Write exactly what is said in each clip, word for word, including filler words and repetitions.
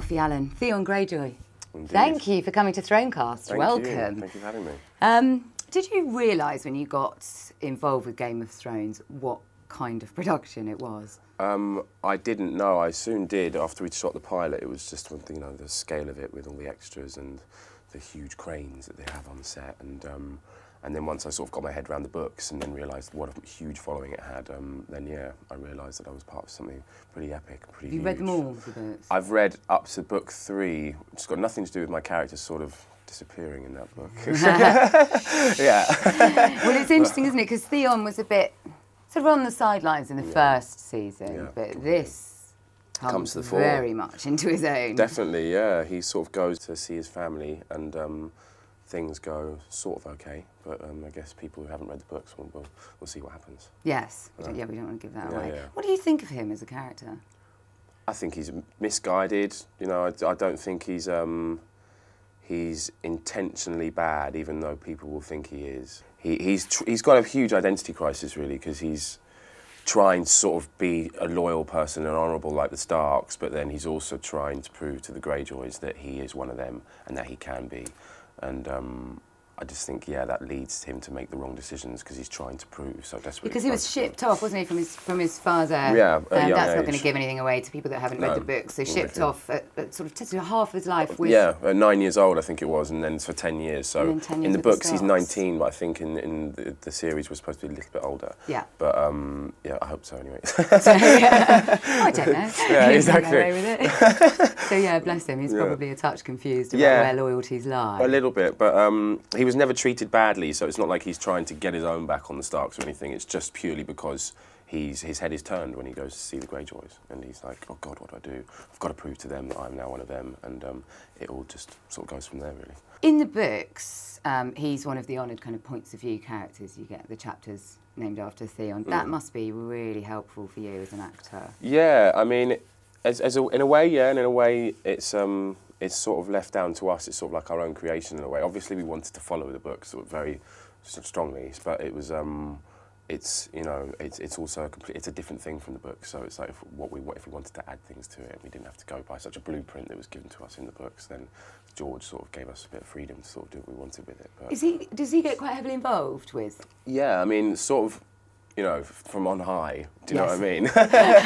Alfie Allen, Theon Greyjoy. Indeed. Thank you for coming to Thronecast. Thank Welcome. You. Thank you for having me. Um, did you realise when you got involved with Game of Thrones what kind of production it was? Um, I didn't know. I soon did. After we'd shot the pilot, it was just, you know, the scale of it with all the extras and the huge cranes that they have on set. And um, and then once I sort of got my head around the books and then realised what a huge following it had, um, then yeah, I realised that I was part of something pretty epic, pretty Have you huge. read them all, the books? I've read up to book three. It's got nothing to do with my characters sort of disappearing in that book. Yeah. Well, it's interesting, isn't it? Because Theon was a bit sort of on the sidelines in the Yeah. first season, Yeah. but this comes, Comes to the fore. very much into his own. Definitely, yeah. He sort of goes to see his family and um, things go sort of okay, but um, I guess people who haven't read the books will, will, will see what happens. Yes. Uh, Yeah, we don't want to give that yeah, away. yeah. What do you think of him as a character? I think he's misguided. You know, I, I don't think he's um, he's intentionally bad, even though people will think he is. He, he's tr he's got a huge identity crisis, really, because he's trying to sort of be a loyal person and honourable like the Starks, but then he's also trying to prove to the Greyjoys that he is one of them and that he can be. And um, I just think, yeah, that leads him to make the wrong decisions because he's trying to prove so desperately. Because he was shipped off, wasn't he, from his from his father? Yeah, at a um, young that's not age. going to give anything away to people that haven't No, read the book. So shipped exactly. off at, at sort of t half his life with. Yeah, at nine years old, I think it was, and then for ten years. So And then ten years in the with the books, he's Starks. nineteen, but I think in, in the, the series we're supposed to be a little bit older. Yeah. But um, yeah, I hope so anyway. So, yeah. I don't know. Yeah, He can get exactly. away with it. So yeah, bless him. He's Yeah. probably a touch confused about Yeah. where loyalties lie. A little bit, but um, he was never treated badly, so it's not like he's trying to get his own back on the Starks or anything. It's just purely because he's his head is turned when he goes to see the Greyjoys, and he's like, oh God, what do I do? I've got to prove to them that I'm now one of them, and um, it all just sort of goes from there, really. In the books, um, he's one of the honoured kind of points of view characters. You get the chapters named after Theon. That Mm. must be really helpful for you as an actor. Yeah, I mean, as, as a, in a way, yeah, and in a way, it's um, it's sort of left down to us. It's sort of like our own creation in a way. Obviously, we wanted to follow the book sort of very strongly, but it was, um, it's you know, it's it's also a complete, it's a different thing from the book. So it's like if, what we if we wanted to add things to it, we didn't have to go by such a blueprint that was given to us in the books. Then George sort of gave us a bit of freedom to sort of do what we wanted with it. But Is he? Does he get quite heavily involved with? yeah, I mean, sort of, you know, from on high. Do you Yes. know what I mean?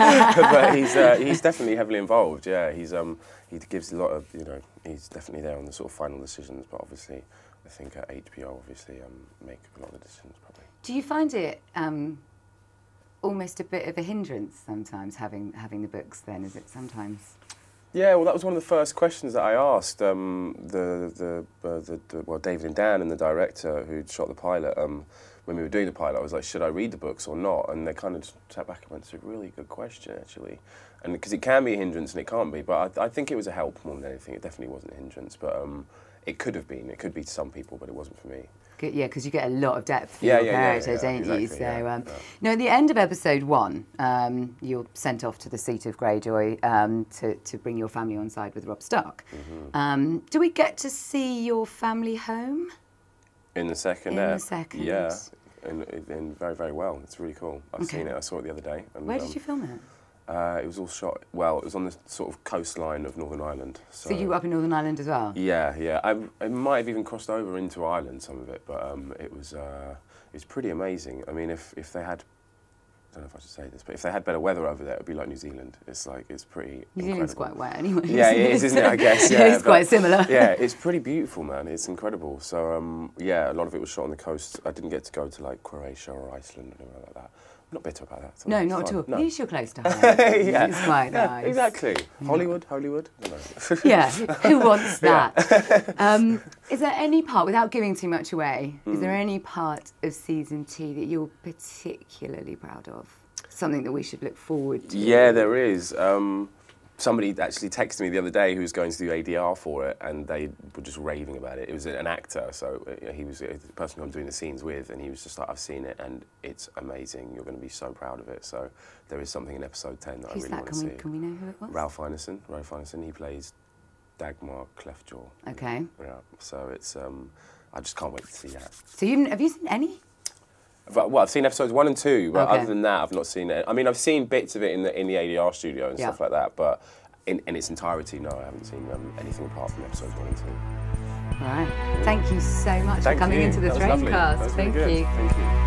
But he's uh, he's definitely heavily involved. Yeah, he's um he gives a lot of, you know, he's definitely there on the sort of final decisions. But obviously, I think at H B O obviously um make a lot of the decisions probably. Do you find it um, almost a bit of a hindrance sometimes having having the books? Then is it sometimes? Yeah, well, that was one of the first questions that I asked um, the the, uh, the the well David and Dan and the director who shot the pilot. Um, when we were doing the pilot, I was like, should I read the books or not? And they kind of sat back and went, it's a really good question, actually. And because it can be a hindrance and it can't be, but I, I think it was a help more than anything. It definitely wasn't a hindrance, but um, it could have been. It could be to some people, but it wasn't for me. Good, yeah, because you get a lot of depth for Yeah, your yeah, yeah, characters, yeah, don't you? exactly, So, yeah, um, yeah. no, at the end of episode one, um, you're sent off to the seat of Greyjoy um, to to bring your family on side with Robb Stark. Mm-hmm. um, do we get to see your family home? In the second In the ep, second. yeah, and, and very, very well. It's really cool. I've Okay. seen it. I saw it the other day. And, Where um, did you film it? Uh, it was all shot. Well, it was on the sort of coastline of Northern Ireland. So, So you were up in Northern Ireland as well? Yeah, yeah. I, I might have even crossed over into Ireland, some of it, but um, it was uh, it was pretty amazing. I mean, if if they had, I don't know if I should say this, but if they had better weather over there, it'd be like New Zealand. It's like it's pretty. New Zealand's incredible. quite wet anyway. Yeah, it is, isn't it? I guess. Yeah, it's quite but, similar. Yeah, it's pretty beautiful, man. It's incredible. So um, yeah, a lot of it was shot on the coast. I didn't get to go to like Croatia or Iceland or anything like that. I'm not bitter about that. It's No, it's not at fun. all. No. At least you're close to home. Yeah. It's quite Yeah, nice. exactly. Hollywood, Hollywood. I don't know. Yeah, who wants that? Um, is there any part, without giving too much away, is there any part of season two that you're particularly proud of? Something that we should look forward to? Yeah, there is. Um, somebody actually texted me the other day who was going to do A D R for it, and they were just raving about it. It was an actor, so uh, he was the person who I'm doing the scenes with, and he was just like, I've seen it, and it's amazing. You're going to be so proud of it. So there is something in episode ten that Who's I really that? want to Can see. we, can we know who it was? Ralph Ineson. Ralph Ineson. He plays Dagmar Cleftjaw. Okay. Yeah. So it's. Um, I just can't wait to see that. So you have you seen any? But, well, I've seen episodes one and two, but Okay. other than that, I've not seen it. I mean, I've seen bits of it in the in the A D R studio and Yeah. stuff like that, but in, in its entirety, no, I haven't seen um, anything apart from episodes one and two. Right. Thank you so much Thank for coming you. into the That was lovely. Traincast. That was really Thank good. you. Thank you.